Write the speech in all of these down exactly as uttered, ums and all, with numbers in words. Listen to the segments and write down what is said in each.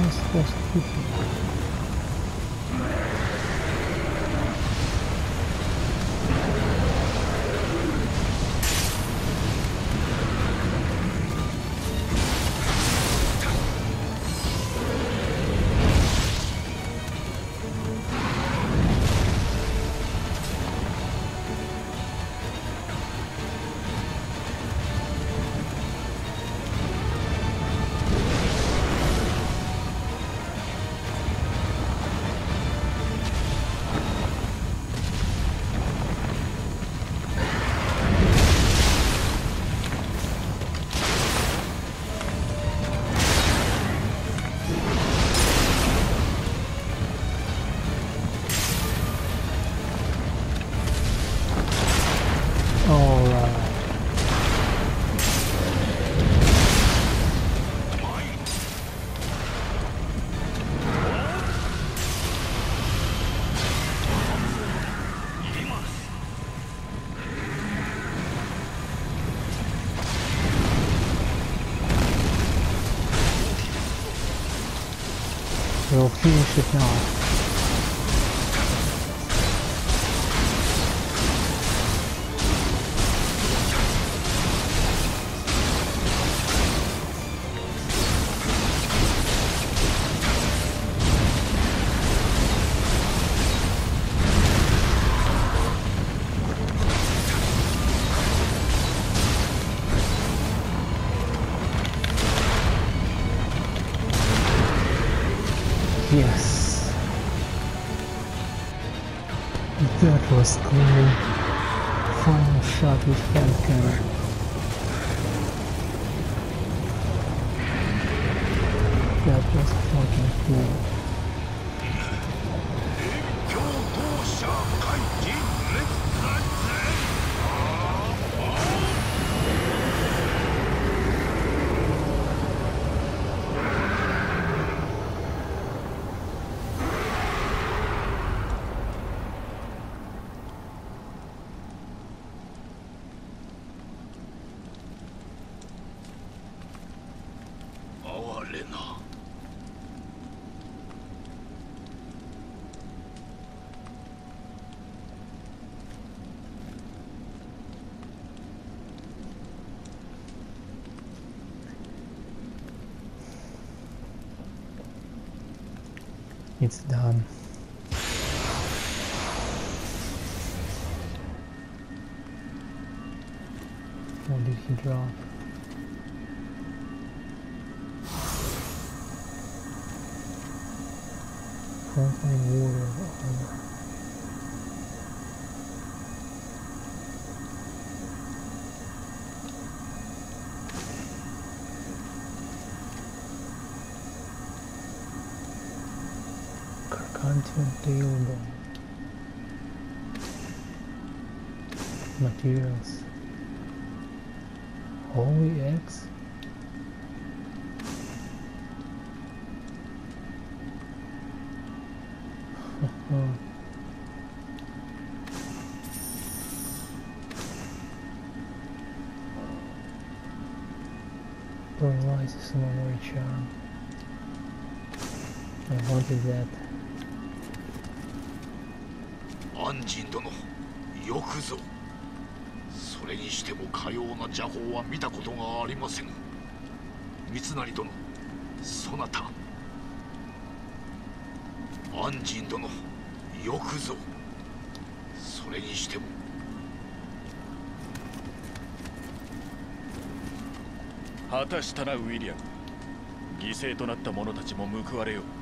was supposed to hit him. We'll finish it now. Yes, that was cool. Final shot with Falcon. That was fucking cool. It's done. What did he drop? Frontline water armor. Gargantuan tailbone. Materials. Holy eggs. Paralyzes memory charm. I wanted that. 安心殿、よくぞ。それにしてもかような邪法は見たことがありません。三成殿、そなた。安心殿、よくぞ。それにしても。 果たしたな、ウィリアム。犠牲となった者たちも報われよ。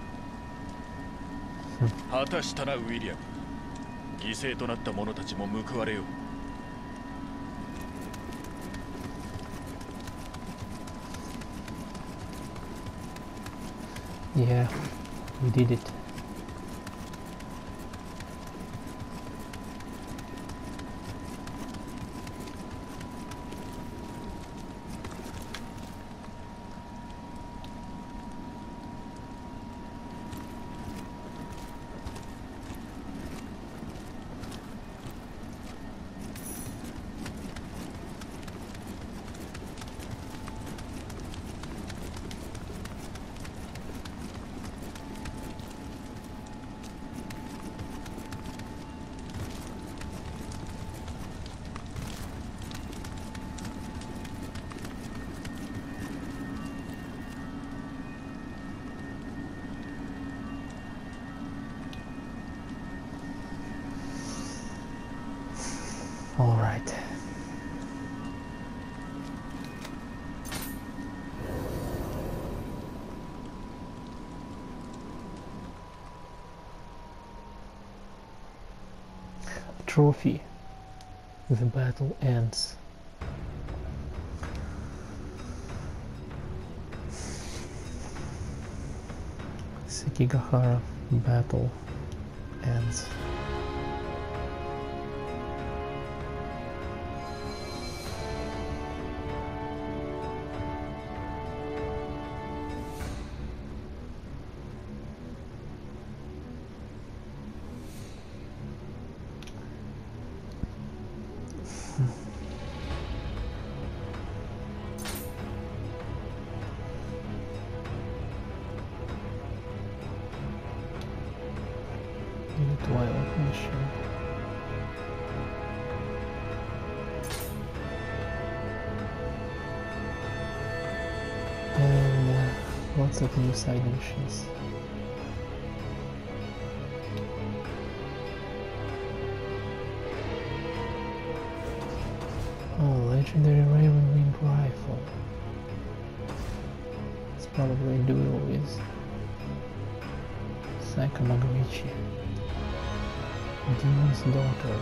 果たしたな、ウィリアム。犠牲となった者たちも報われよ。 Yeah, we did it. trophy. The battle ends. Sekigahara battle ends. Twilight mission. And uh, lots of new side missions. Oh, legendary Raven Wing Rifle. It's probably a duel with Sakamagamichi. Demon's Daughter.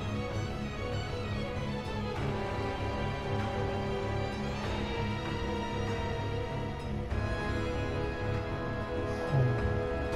Oh.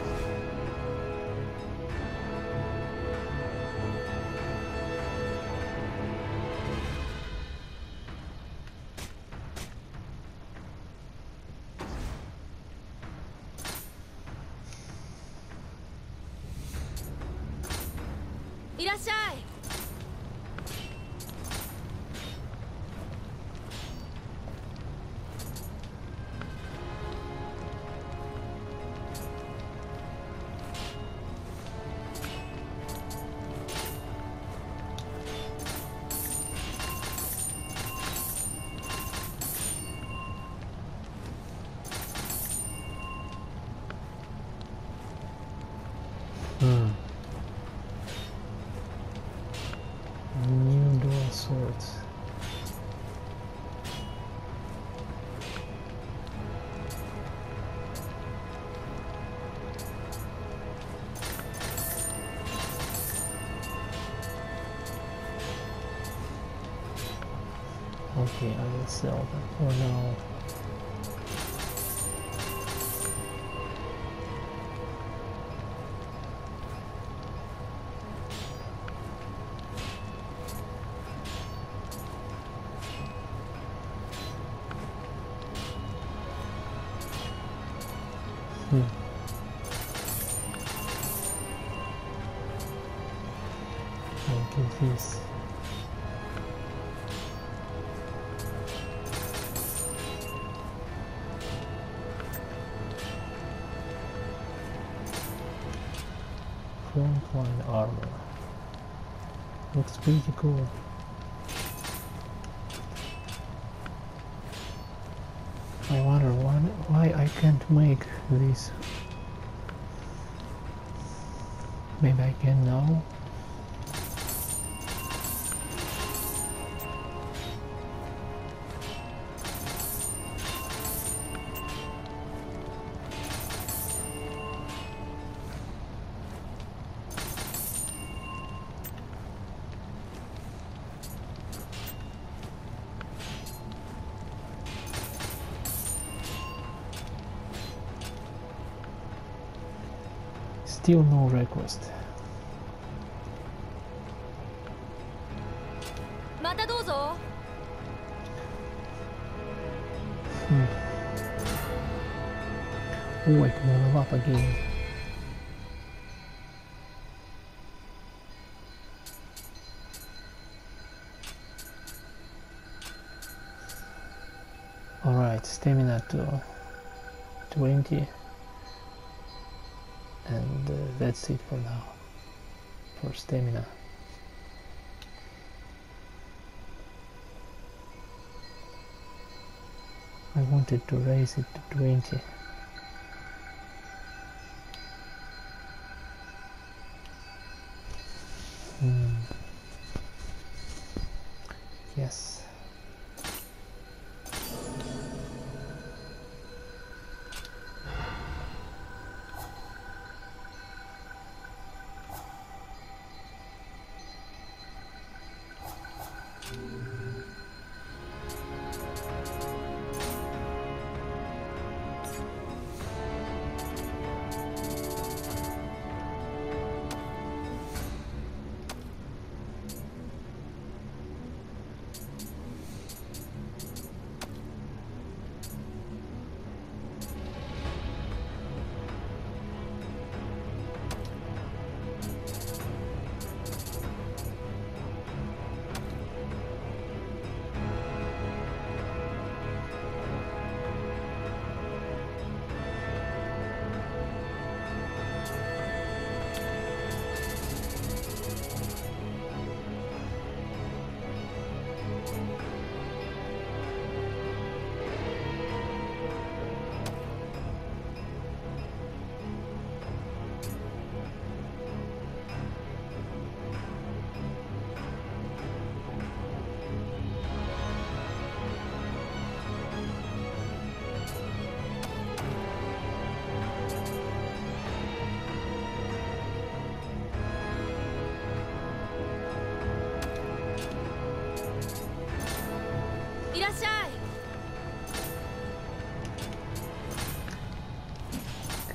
Hmm. New dual swords. Okay, I will sell them. Oh no. Hmm. I'll give this. Frontline armor. Looks pretty cool. I wonder why, why I can't make this. Maybe I can now. Still no request. Hmm. Oh, I can level up again. Alright, stamina to twenty. And uh, that's it for now, for stamina. I wanted to raise it to twenty. Hmm. Yes.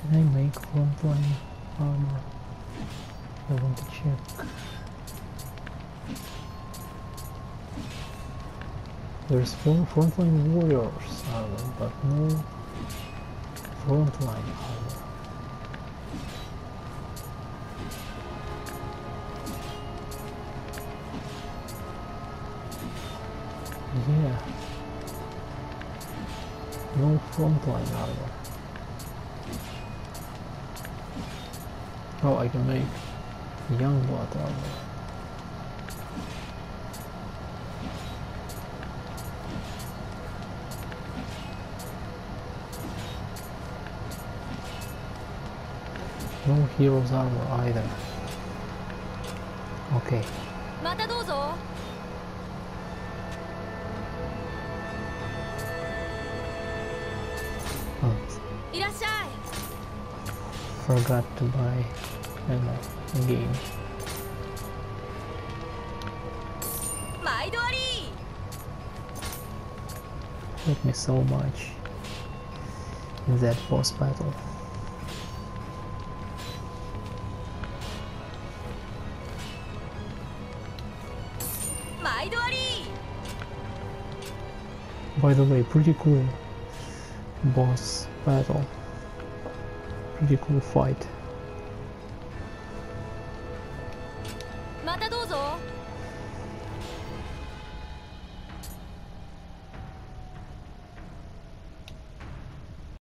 Can I make frontline armor? I want to check. There's front frontline warriors armor, but no frontline armor. Yeah. No frontline armor. Oh, I can make young blood armor. No hero's armor either. Okay. またどうぞ。 Oh, いらっしゃい。 forgot to buy ammo again. 毎度あり。 Hit me so much in that boss battle. By the way, pretty cool boss battle. Pretty cool fight. またどうぞ。